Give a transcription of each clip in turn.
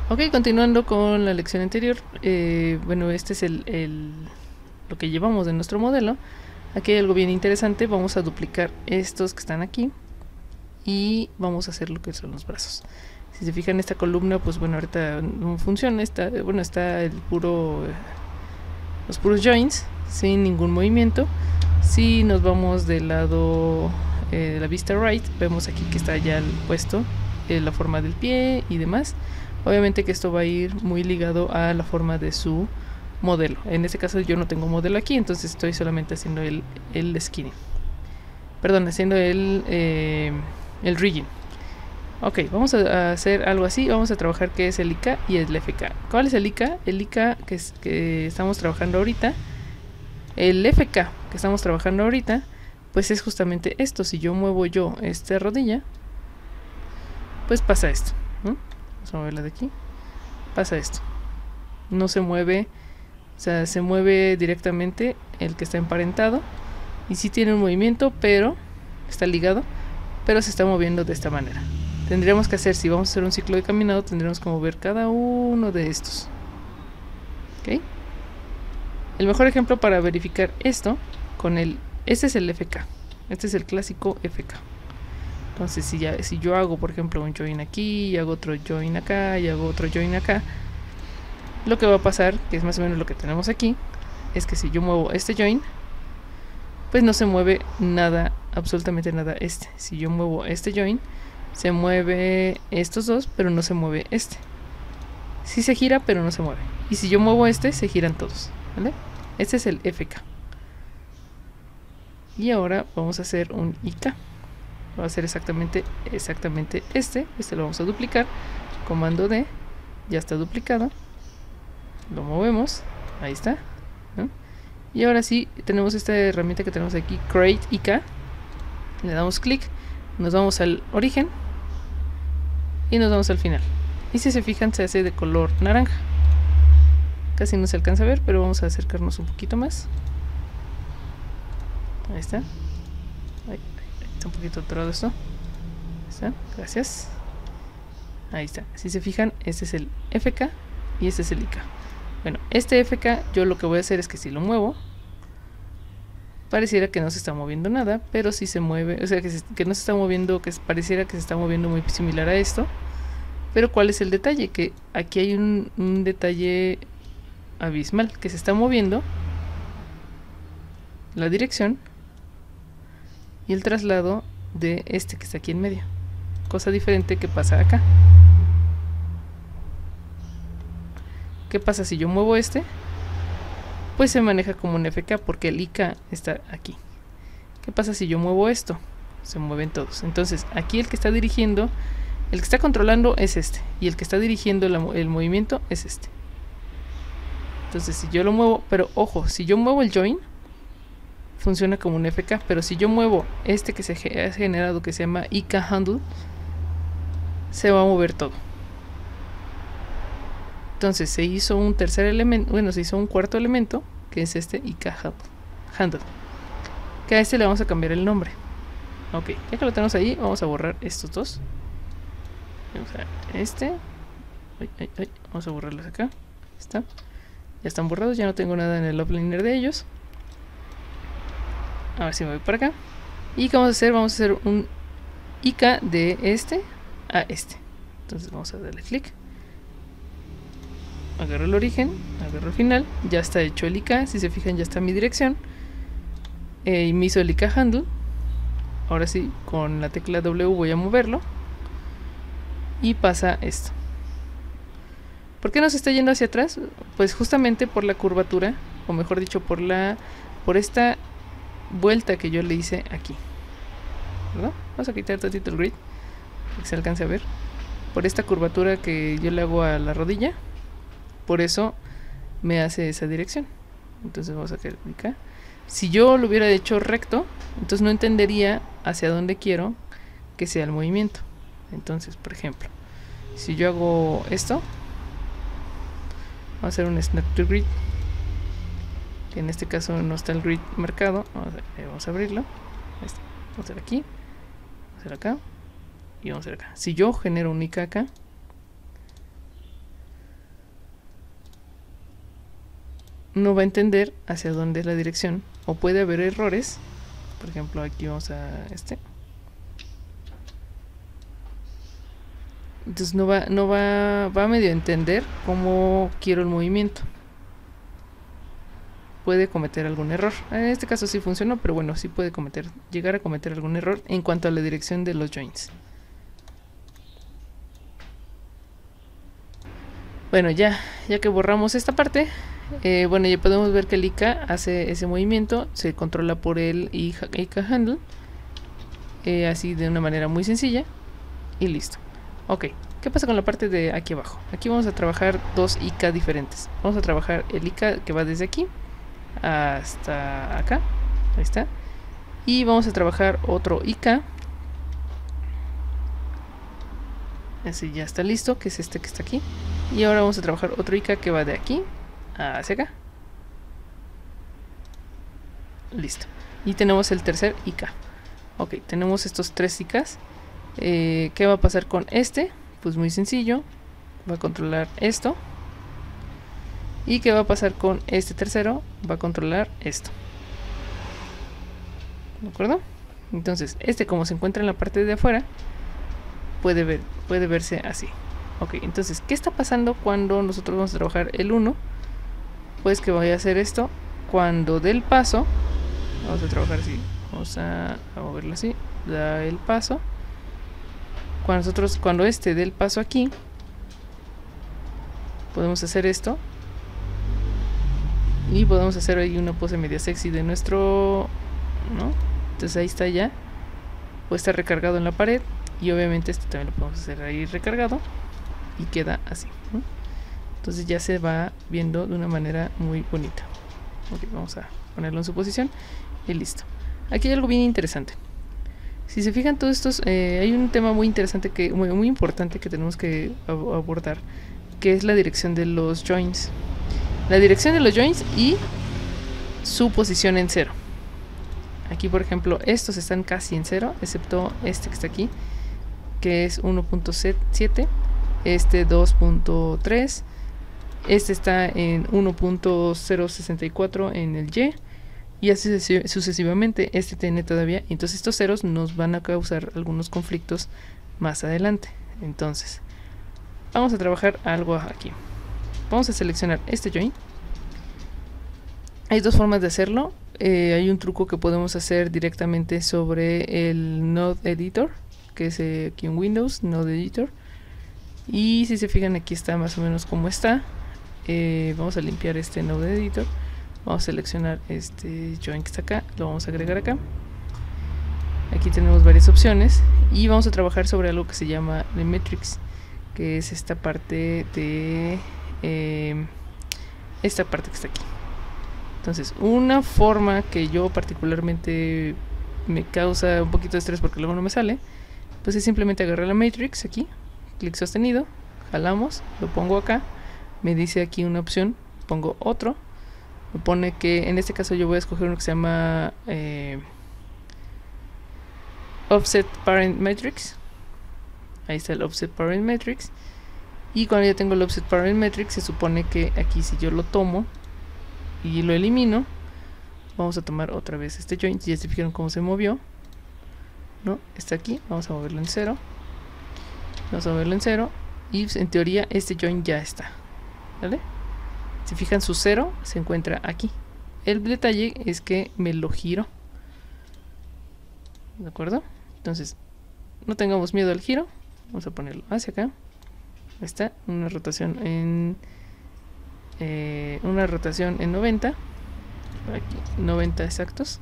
Ok, continuando con la lección anterior, bueno, este es lo que llevamos de nuestro modelo. Aquí hay algo bien interesante, vamos a duplicar estos que están aquí y vamos a hacer lo que son los brazos. Si se fijan, esta columna, pues bueno, ahorita no funciona, está los puros joints sin ningún movimiento. Si nos vamos del lado de la vista right, vemos aquí que está ya puesto la forma del pie y demás. Obviamente que esto va a ir muy ligado a la forma de su modelo. En este caso yo no tengo modelo aquí, entonces estoy solamente haciendo el skinny. Perdón, haciendo el rigging. Ok, vamos a hacer algo así. Vamos a trabajar qué es el IK y el FK. ¿Cuál es el IK? El IK que estamos trabajando ahorita. El FK que estamos trabajando ahorita, pues es justamente esto. Si yo muevo esta rodilla, pues pasa esto, ¿no? Vamos a moverla de aquí. Pasa esto. No se mueve, o sea, se mueve directamente el que está emparentado. Y sí tiene un movimiento, pero está ligado, pero se está moviendo de esta manera. Tendríamos que hacer, si vamos a hacer un ciclo de caminado, tendríamos que mover cada uno de estos. ¿Ok? El mejor ejemplo para verificar esto con este es el FK. Este es el clásico FK. Entonces si yo hago, por ejemplo, un join aquí, y hago otro join acá, y hago otro join acá, lo que va a pasar, que es más o menos lo que tenemos aquí, es que si yo muevo este join, pues no se mueve nada, absolutamente nada este. Si yo muevo este join, se mueve estos dos, pero no se mueve este. Sí se gira, pero no se mueve. Y si yo muevo este, se giran todos, ¿vale? Este es el FK. Y ahora vamos a hacer un IK. Va a ser exactamente este lo vamos a duplicar. Comando D, ya está duplicado. Lo movemos, ahí está, ¿no? Y ahora sí, tenemos esta herramienta que tenemos aquí, Create IK. Le damos clic, nos vamos al origen y nos vamos al final. Y si se fijan, se hace de color naranja. Casi no se alcanza a ver, pero vamos a acercarnos un poquito más. Ahí está. Ahí está un poquito atorado esto. Ahí está, gracias. Ahí está. Si se fijan, este es el FK y este es el IK. Bueno, este FK yo lo que voy a hacer es que si lo muevo, pareciera que no se está moviendo nada, pero si se mueve, o sea, que no se está moviendo, que pareciera que se está moviendo muy similar a esto. Pero ¿cuál es el detalle? Que aquí hay un detalle abismal, que se está moviendo la dirección y el traslado de este que está aquí en medio. Cosa diferente que pasa acá. ¿Qué pasa si yo muevo este? Pues se maneja como un FK porque el IK está aquí. ¿Qué pasa si yo muevo esto? Se mueven todos. Entonces aquí el que está dirigiendo, el que está controlando es este, y el que está dirigiendo el movimiento es este. Entonces si yo lo muevo, pero ojo, si yo muevo el join, funciona como un FK, pero si yo muevo este que se ha generado, que se llama IK handle, se va a mover todo. Entonces se hizo un tercer elemento, bueno, se hizo un cuarto elemento, que es este IK handle, que a este le vamos a cambiar el nombre. Ok, ya que lo tenemos ahí, vamos a borrar estos dos. Vamos a este. Vamos a borrarlos acá. Está. Ya están borrados, ya no tengo nada en el offliner de ellos. Ahora sí me voy para acá. ¿Y qué vamos a hacer? Vamos a hacer un IK de este a este. Entonces vamos a darle clic. Agarro el origen, agarro el final. Ya está hecho el IK. Si se fijan, ya está mi dirección. Y me hizo el IK handle. Ahora sí, con la tecla W voy a moverlo. Y pasa esto. ¿Por qué no se está yendo hacia atrás? Pues justamente por la curvatura, o mejor dicho, por esta vuelta que yo le hice aquí, ¿verdad? Vamos a quitar tantito el grid para que se alcance a ver. Por esta curvatura que yo le hago a la rodilla, por eso me hace esa dirección. Entonces vamos a clicar. Si yo lo hubiera hecho recto, entonces no entendería hacia dónde quiero que sea el movimiento. Entonces, por ejemplo, si yo hago esto, vamos a hacer un snap to grid, que en este caso no está el grid marcado. Vamos a abrirlo. Vamos a hacer aquí, vamos a hacer acá y vamos a hacer acá. Si yo genero un IK acá, no va a entender hacia dónde es la dirección, o puede haber errores. Por ejemplo, aquí vamos a entonces va a medio entender cómo quiero el movimiento. Puede cometer algún error. En este caso sí funcionó, pero bueno, sí puede llegar a cometer algún error en cuanto a la dirección de los joints. Bueno, ya que borramos esta parte, bueno, ya podemos ver que el ICA hace ese movimiento, se controla por el ICA handle, así de una manera muy sencilla, y listo. Ok, ¿qué pasa con la parte de aquí abajo? Aquí vamos a trabajar dos ICA diferentes. Vamos a trabajar el ICA que va desde aquí hasta acá, ahí está, y vamos a trabajar otro ICA, ese ya está listo, que es este que está aquí, y ahora vamos a trabajar otro ICA que va de aquí hacia acá, listo, y tenemos el tercer ICA. Ok, tenemos estos tres ICAs. ¿Qué va a pasar con este? Pues muy sencillo, va a controlar esto. ¿Y qué va a pasar con este tercero? Va a controlar esto. ¿De acuerdo? Entonces, como se encuentra en la parte de afuera, puede verse así. Ok, entonces, ¿qué está pasando cuando nosotros vamos a trabajar el 1? Pues que vaya a hacer esto. Cuando dé el paso, vamos a trabajar así. Vamos a moverlo así. Da el paso. Cuando este dé el paso aquí, podemos hacer esto. Y podemos hacer ahí una pose media sexy de nuestro, ¿no? Entonces ahí está ya. Puede estar recargado en la pared. Y obviamente este también lo podemos hacer ahí recargado. Y queda así, ¿no? Entonces ya se va viendo de una manera muy bonita. Ok, vamos a ponerlo en su posición. Y listo. Aquí hay algo bien interesante. Si se fijan todos estos, hay un tema muy interesante, muy importante que tenemos que abordar. Que es la dirección de los joints. La dirección de los joints y su posición en 0. Aquí por ejemplo estos están casi en 0, excepto este que está aquí, que es 1.7, este 2.3, este está en 1.064 en el Y, y así sucesivamente. Este tiene todavía, entonces estos ceros nos van a causar algunos conflictos más adelante. Entonces vamos a trabajar algo aquí. Vamos a seleccionar este join. Hay dos formas de hacerlo. Hay un truco que podemos hacer directamente sobre el Node Editor, que es aquí en Windows, Node Editor. Y si se fijan, aquí está más o menos como está. Vamos a limpiar este Node Editor. Vamos a seleccionar este join que está acá. Lo vamos a agregar acá. Aquí tenemos varias opciones. Y vamos a trabajar sobre algo que se llama The Matrix, que es esta parte de... esta parte que está aquí. Entonces, una forma que yo particularmente me causa un poquito de estrés porque luego no me sale, pues es simplemente agarrar la matrix aquí, clic sostenido, jalamos, lo pongo acá, me dice aquí una opción, pongo otro, me pone que en este caso yo voy a escoger uno que se llama Offset Parent Matrix. Ahí está el Offset Parent Matrix. Y cuando ya tengo el Offset Parent Matrix, se supone que aquí si yo lo tomo y lo elimino, vamos a tomar otra vez este joint. Ya se fijaron cómo se movió, ¿no? Está aquí, vamos a moverlo en 0. Vamos a moverlo en 0. Y en teoría este joint ya está, ¿vale? Si fijan, su 0 se encuentra aquí. El detalle es que me lo giro, ¿de acuerdo? Entonces, no tengamos miedo al giro. Vamos a ponerlo hacia acá. Ahí está, una rotación en 90. Aquí, 90 exactos.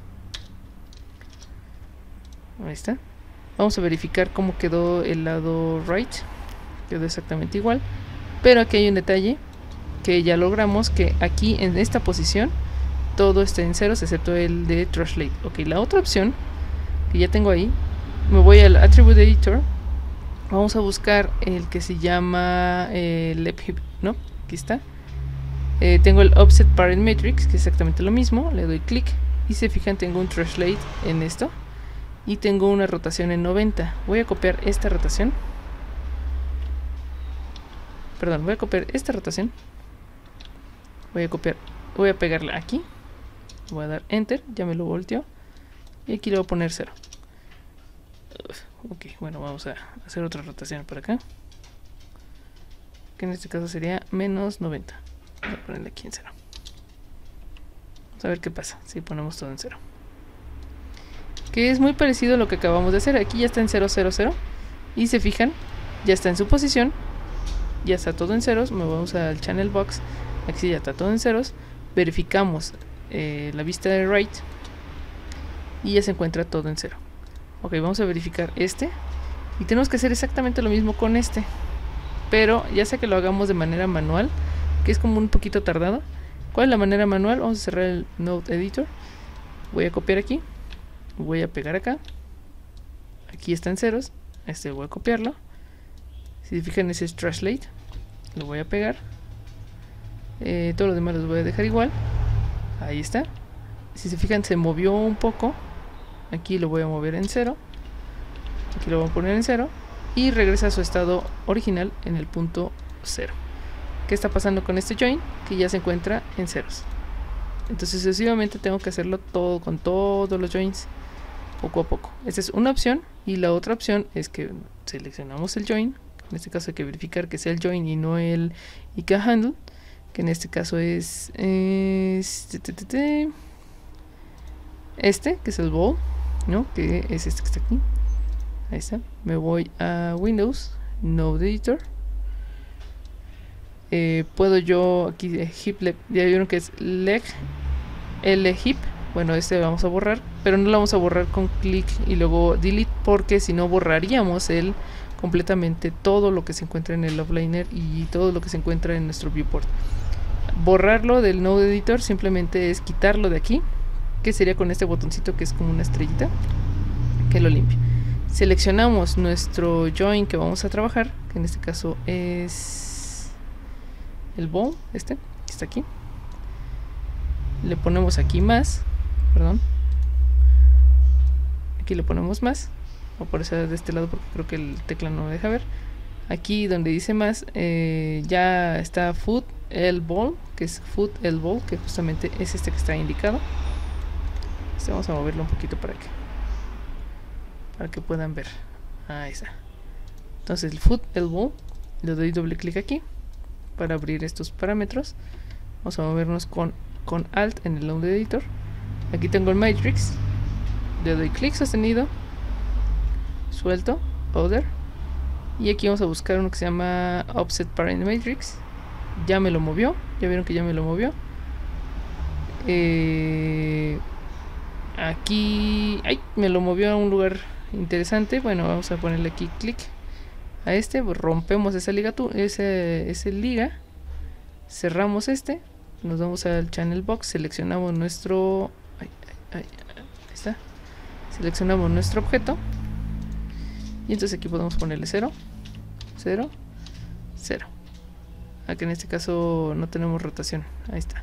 Ahí está. Vamos a verificar cómo quedó el lado right. Quedó exactamente igual. Pero aquí hay un detalle que ya logramos, que aquí en esta posición todo está en ceros excepto el de translate. Ok, la otra opción que ya tengo ahí, me voy al Attribute Editor. Vamos a buscar el que se llama left hip, ¿no? Aquí está. Tengo el Offset Parent Matrix, que es exactamente lo mismo. Le doy clic y se fijan, tengo un translate en esto y tengo una rotación en 90. Voy a copiar esta rotación. Perdón, voy a copiar esta rotación. Voy a copiar voy a pegarla aquí, voy a dar enter, ya me lo volteó, y aquí le voy a poner 0. Ok, bueno, vamos a hacer otra rotación por acá, que en este caso sería menos 90. Voy a ponerle aquí en 0. Vamos a ver qué pasa si ponemos todo en 0. Que es muy parecido a lo que acabamos de hacer. Aquí ya está en 0, 0, 0. Y se fijan, ya está en su posición. Ya está todo en ceros. Me vamos al channel box. Aquí ya está todo en ceros. Verificamos la vista de right. Y ya se encuentra todo en 0. Ok, vamos a verificar este. Y tenemos que hacer exactamente lo mismo con este. Pero ya sea que lo hagamos de manera manual, que es como un poquito tardado. ¿Cuál es la manera manual? Vamos a cerrar el Node Editor. Voy a copiar aquí. Voy a pegar acá. Aquí está en ceros. Este voy a copiarlo. Si se fijan, ese es translate. Lo voy a pegar. Todos los demás los voy a dejar igual. Ahí está. Si se fijan, se movió un poco. Aquí lo voy a mover en 0. Aquí lo voy a poner en 0. Y regresa a su estado original en el punto 0. ¿Qué está pasando con este join? Que ya se encuentra en ceros. Entonces sucesivamente tengo que hacerlo todo con todos los joins, poco a poco. Esta es una opción. Y la otra opción es que seleccionamos el join. En este caso hay que verificar que sea el join y no el IK handle, que en este caso es este, que es el ball, ¿no? Que es este que está aquí. Ahí está. Me voy a Windows, Node Editor. Puedo yo aquí hip leg, ya vieron que es leg L hip. Bueno, este vamos a borrar, pero no lo vamos a borrar con clic y luego delete, porque si no borraríamos completamente todo lo que se encuentra en el offliner y todo lo que se encuentra en nuestro viewport. Borrarlo del Node Editor simplemente es quitarlo de aquí, que sería con este botoncito que es como una estrellita, que lo limpia. Seleccionamos nuestro join que vamos a trabajar, que en este caso es el ball, este, que está aquí. Le ponemos aquí más, perdón. Aquí le ponemos más. Voy a poner de este lado porque creo que el teclado no me deja ver. Aquí donde dice más, ya está foot el ball, que es foot el ball, que justamente es este que está indicado. Vamos a moverlo un poquito para que puedan ver. Ahí está. Entonces el foot el ball, le doy doble clic aquí para abrir estos parámetros. Vamos a movernos con Alt en el Node Editor. Aquí tengo el matrix. Le doy clic sostenido, suelto, Other, y aquí vamos a buscar uno que se llama Offset Parent Matrix. Ya me lo movió, ya vieron que ya me lo movió. Aquí, ay, me lo movió a un lugar interesante. Bueno, vamos a ponerle aquí clic a este, pues rompemos esa ese liga, cerramos este, nos vamos al channel box, seleccionamos nuestro, ahí está, seleccionamos nuestro objeto y entonces aquí podemos ponerle 0, 0, 0. Aquí en este caso no tenemos rotación, ahí está,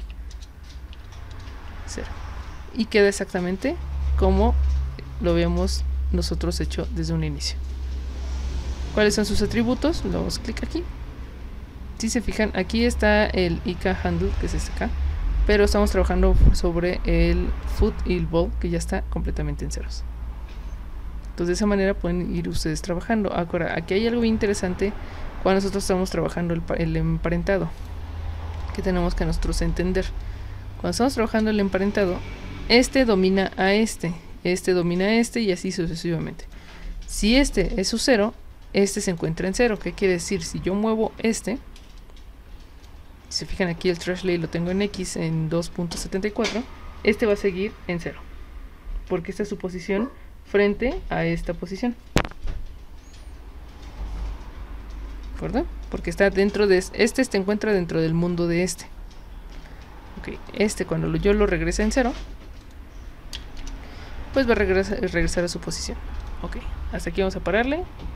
0, y queda exactamente como lo habíamos nosotros hecho desde un inicio. ¿Cuáles son sus atributos? Le damos clic aquí. Si se fijan, aquí está el IK handle, que es este acá, pero estamos trabajando sobre el foot y el ball, que ya está completamente en ceros. Entonces de esa manera pueden ir ustedes trabajando. Ahora, aquí hay algo bien interesante cuando nosotros estamos trabajando el emparentado, que tenemos que nosotros entender. Cuando estamos trabajando el emparentado, este domina a este domina a este, y así sucesivamente. Si este es su 0, este se encuentra en 0. ¿Qué quiere decir? Si yo muevo este, si se fijan aquí el translate lo tengo en X en 2.74, este va a seguir en 0, porque esta es su posición frente a esta posición, ¿verdad? Porque está dentro de este se encuentra dentro del mundo de este. Ok, este cuando yo lo regrese en 0, pues va a regresar a su posición. Ok, hasta aquí vamos a pararle.